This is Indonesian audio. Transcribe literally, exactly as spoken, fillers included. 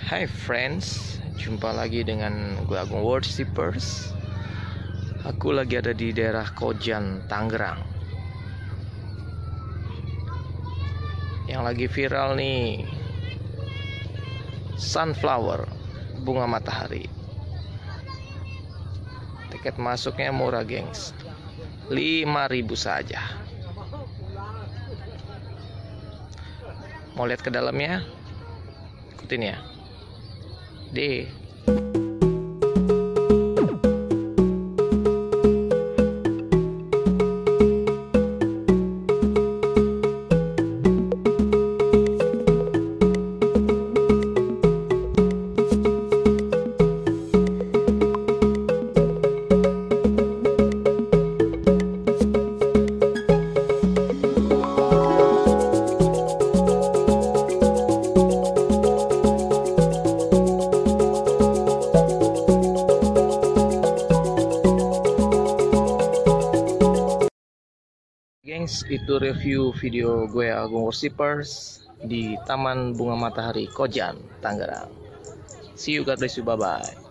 Hai friends, jumpa lagi dengan gue Agung Worshipers. Aku lagi ada di daerah Kojan, Tangerang. Yang lagi viral nih, sunflower, bunga matahari. Tiket masuknya murah gengs, lima ribu saja. Mau lihat ke dalamnya? Ikutin ya. D. Gengs, itu review video gue Agung Worshipers di Taman Bunga Matahari Kojan, Tangerang. See you, God bless you, bye bye.